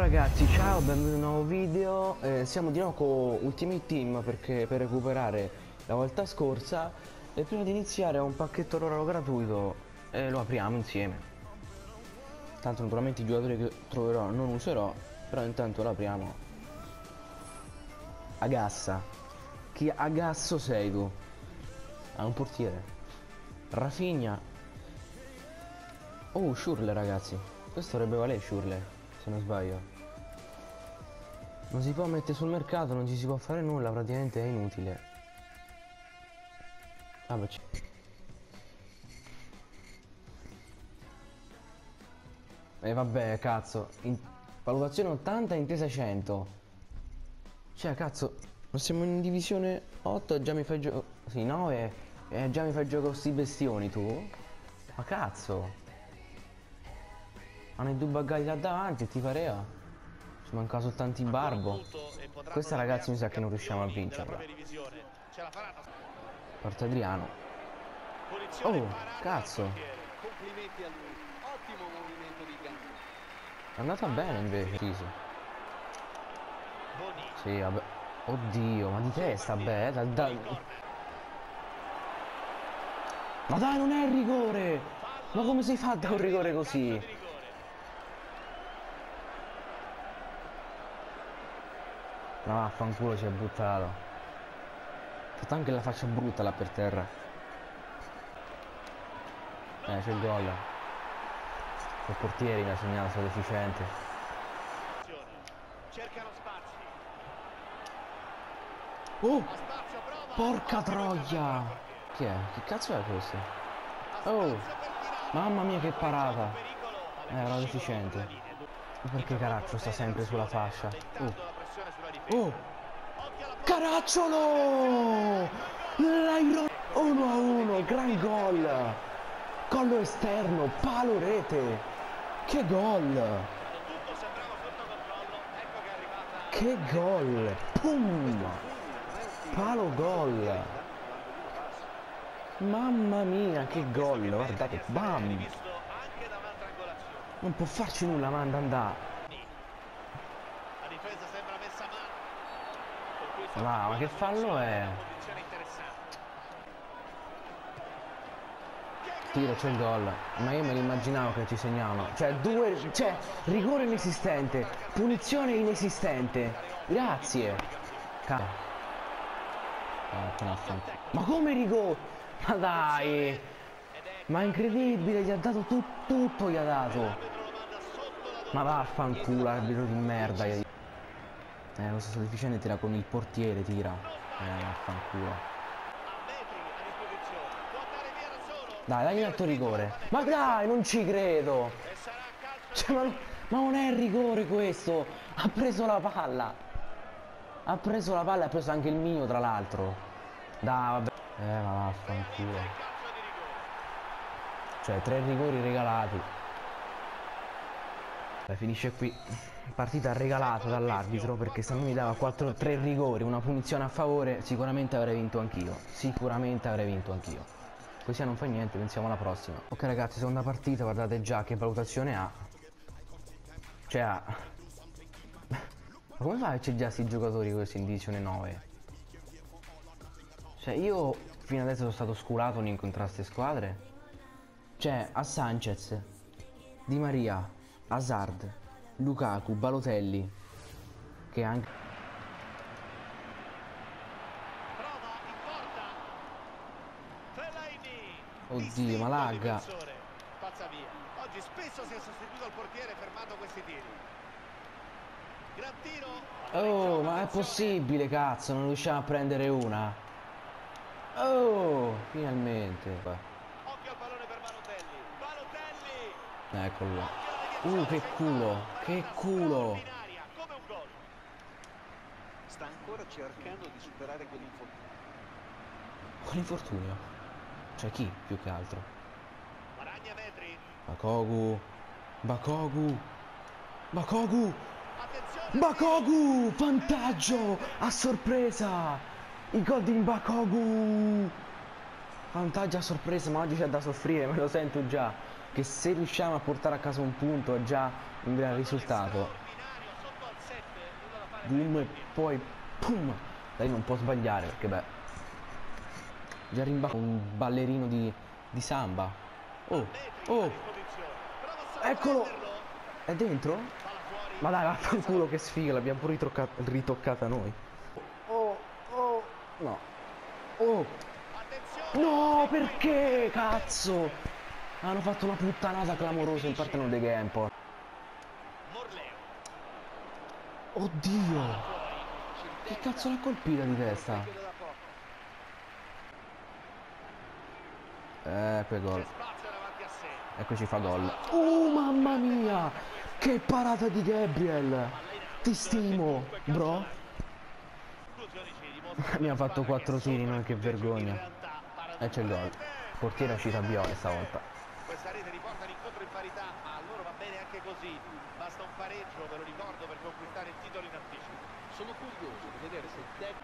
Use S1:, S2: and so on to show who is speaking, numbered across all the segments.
S1: ragazzi, ciao, benvenuti in un nuovo video. Siamo di nuovo con Ultimate Team perché per recuperare la volta scorsa. E prima di iniziare ho un pacchetto loro gratuito e lo apriamo insieme. Tanto naturalmente i giocatori che troverò non userò, però intanto lo apriamo. Agassa. Chi Agasso sei tu? Ah, un portiere. Rafinha. Oh, Schürrle ragazzi. Questo dovrebbe valere Schürrle, se non sbaglio. Non si può mettere sul mercato, non ci si può fare nulla, praticamente è inutile. Vabbè, vabbè, cazzo. Valutazione 80, intesa 100. Cioè, cazzo, non siamo in divisione 8 e già mi fai gioco. Sì, 9 e già mi fai gioco con sti bestioni tu? Ma cazzo. Hanno i due bagagli là davanti e ti parea. Ci manca soltanto il Barbo. Questa ragazzi mi sa che non riusciamo a vincerla. Porta Adriano. Oh, cazzo.
S2: Complimenti a lui. Ottimo movimento di gambe.
S1: È andata bene invece, Riso. Sì, vabbè. Oddio, ma di testa, beh, Ma dai, non è il rigore! Ma come si fa da un rigore così? No, vaffanculo, si è buttato. Ha fatto anche la faccia brutta là per terra. C'è il gol. Il portiere mi ha segnato, stato efficiente.
S2: Cercano spazi.
S1: Oh! Porca troia! Chi è? Che cazzo è questo? Oh! Mamma mia che parata! Era efficiente. Perché Caracciolo sta sempre sulla fascia? Oh! Caracciolo! 1-1, gran gol! Collo esterno, palo rete! Che gol! Che gol! Pum! Palo gol! Mamma mia, che gol! Guardate, bam! Non può farci nulla, manda andare! Ma che fallo è? Tiro, c'è il gol. Ma io me l'immaginavo che ci segnavano. Cioè, rigore inesistente. Punizione inesistente. Grazie. Ma come rigore? Ma dai. Ma è incredibile, gli ha dato tutto gli ha dato. Ma vaffanculo, arbitro di merda. Lo stesso deficiente tira con il portiere, tira. Vaffanculo. Dai, dai un altro rigore. Ma dai, non ci credo. Cioè, ma non è il rigore questo. Ha preso la palla. Ha preso la palla e ha preso anche il mio, tra l'altro. Dai, vabbè. Ma vaffanculo. Cioè, 3 rigori regalati. Finisce qui. Partita regalata dall'arbitro, perché se non mi dava 3 rigori, una punizione a favore, sicuramente avrei vinto anch'io. Sicuramente avrei vinto anch'io. Così non fa niente, pensiamo alla prossima. Ok ragazzi, seconda partita, guardate già che valutazione ha. Cioè ha. Ma come fa che c'è già sti giocatori questi in divisione 9? Cioè io fino adesso sono stato sculato in incontrare queste squadre. Cioè a Sanchez, Di Maria, Hazard, Lukaku, Balotelli, che anche... Oddio, ma lagga.
S2: Pazza via. Oggi spesso si è sostituito il portiere fermando questi tiri. Gran tiro.
S1: Oh, ma è possibile, cazzo, non riusciamo a prendere una. Oh, finalmente.
S2: Occhio al pallone per Balotelli. Balotelli.
S1: Eccolo là. Che culo, che culo.
S2: Come un gol.
S3: Sta ancora cercando di superare quell'infortunio.
S1: Quell'infortunio? Cioè chi più che altro?
S2: Guadagna metri.
S1: Bakogu. Bakogu, vantaggio a sorpresa. Il gol di Bakogu. Vantaggio a sorpresa, ma oggi c'è da soffrire, me lo sento già. Che se riusciamo a portare a casa un punto è già un gran risultato. Boom e poi pum. Dai, non può sbagliare perché beh. Già rimbalza un ballerino di samba. Oh, oh. Eccolo. È dentro? Ma dai, vaffanculo, che sfiga, l'abbiamo pure ritoccata noi. Oh, oh, no. Oh. No, perché? Cazzo. Hanno fatto una puttanata clamorosa in parte non De Gea un po'. Oddio. Che cazzo l'ha colpita di testa? Quel gol. Eccoci fa gol. Mamma mia! Che parata di Gabriel! Ti stimo, bro. Mi ha fatto 4 tiri, no? Che vergogna. E c'è il gol. Il portiere è uscito a Viole stavolta.
S2: Questa rete riporta l'incontro in parità, ma a loro va bene anche così. Basta un pareggio, ve lo ricordo, per conquistare il titolo in anticipo.
S3: Sono curioso di vedere se Depp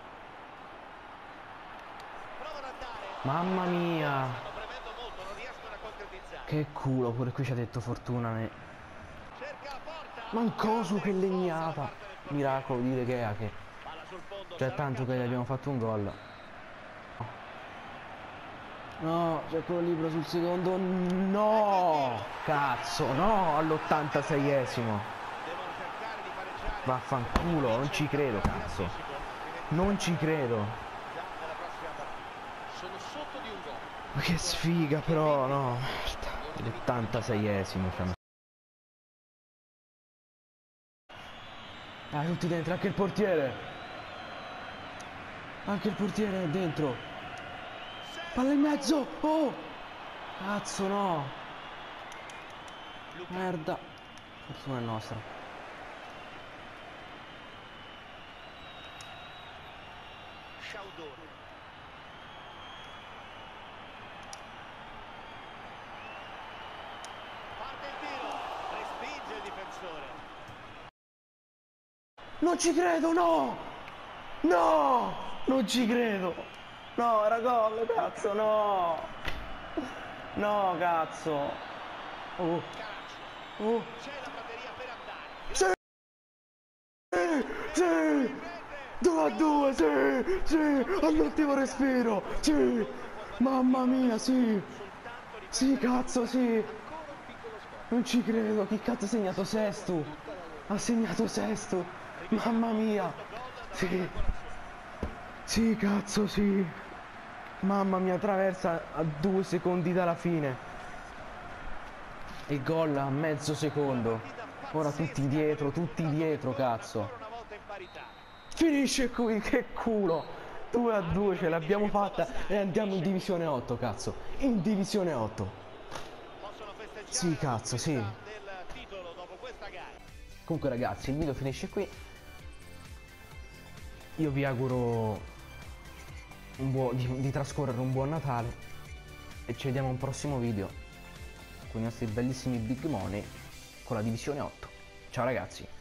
S2: Prova ad andare.
S1: Mamma mia!
S2: Stanno premendo molto, non riescono a concretizzare.
S1: Che culo, pure qui ci ha detto Fortuna.
S2: Cerca la porta.
S1: Mancosu, che legnata! Miracolo di De Gea che...
S2: Palla sul fondo.
S1: C'è tanto che gli abbiamo fatto un gol. No, c'è quello libero sul secondo. No! Cazzo, no! All'86esimo.
S2: Devono cercare di pareggiare.
S1: Vaffanculo, non ci credo, cazzo. Non ci credo.
S2: Già nella prossima partita.
S3: sono sotto di un gol.
S1: Ma che sfiga però, no. L'86esimo. Ah, tutti dentro, anche il portiere. Anche il portiere è dentro. Palla in mezzo! Oh! Cazzo no! Merda! Fortuna è nostra.
S2: Sciaudone. Parte il tiro. Respinge il difensore.
S1: Non ci credo, no! No! Non ci credo! No, era gol, cazzo, no! No, cazzo! Oh!
S2: Calcio.
S1: Oh!
S2: C'è la batteria per andare.
S1: Sì! Sì! 2-2, sì! Sì! All'ultimo respiro! Sì! Mamma mia, sì! Sì, cazzo, sì! Non ci credo, chi cazzo ha segnato Sestu? Ha segnato Sestu! Mamma mia! Sì! Sì, cazzo, sì! Mamma mia, traversa a 2 secondi dalla fine. E gol a mezzo secondo. Ora tutti dietro, cazzo.
S2: Ancora una volta in parità.
S1: Finisce qui, che culo! 2-2 ce l'abbiamo fatta e andiamo in divisione 8, cazzo. In divisione 8.
S2: Possono festeggiare
S1: Sì, cazzo, sì.
S2: la conquista del titolo dopo questa gara.
S1: Comunque ragazzi, il video finisce qui. Io vi auguro di trascorrere un buon Natale e ci vediamo a un prossimo video con i nostri bellissimi big money con la divisione 8. Ciao ragazzi!